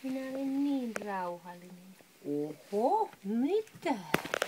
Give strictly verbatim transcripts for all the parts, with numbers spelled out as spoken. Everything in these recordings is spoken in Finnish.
Minä olin niin rauhallinen. Oho, mitä?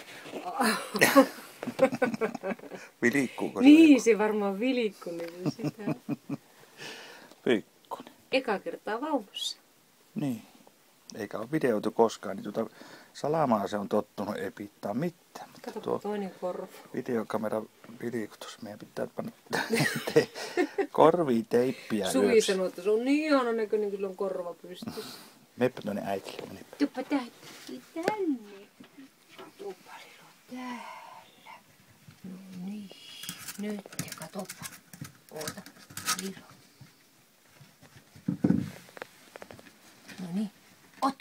Vilikkuuko se? Niin, se varmaan vilikku niin sitä. Pikkunen. Eka kertaa vauvassa. Niin. Eikä ole videoitu koskaan, niin tuota salamaa se on tottunut, ei pitää mitään. Kato Tuo toinen korva. videokamera vilikutus, meidän pitää panna te- korviin teippiä Suvi yöksi. sanoi, että se on niin ihana näköinen, kun sillä on korva pystyssä. Meppä tuonne äitille, menepä. Tuppa tänne. Tänne. Tuppa Lilo täällä. No niin. Nyt katoppa. Oota. Lilo. No niin. Ota.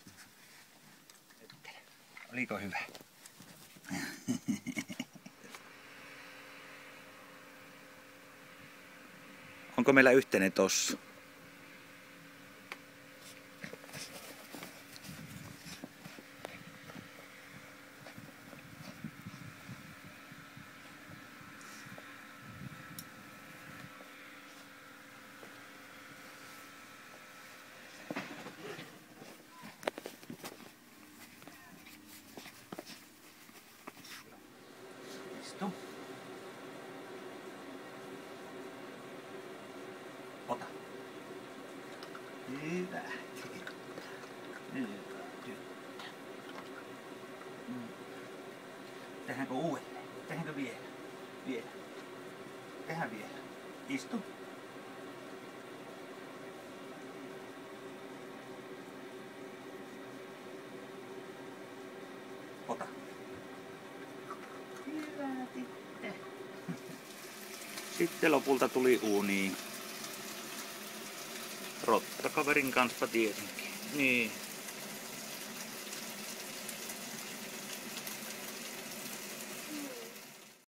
Oliko hyvä? Onko meillä yhteinen tossa? Istu. Ota. Hyvä. Hyvä tyttö. Mm. Tehdäänkö uudelleen? Tehdäänkö vielä? Vielä. Tehdään vielä. Istu. Ota. Hyvä tyttö. Sitten lopulta tuli uuniin. Rottakaverin kanssa tietenkin. Niin.